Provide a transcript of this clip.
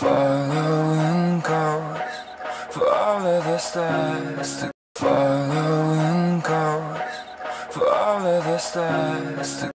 following coast for all of the stars to following coast for all of the stars to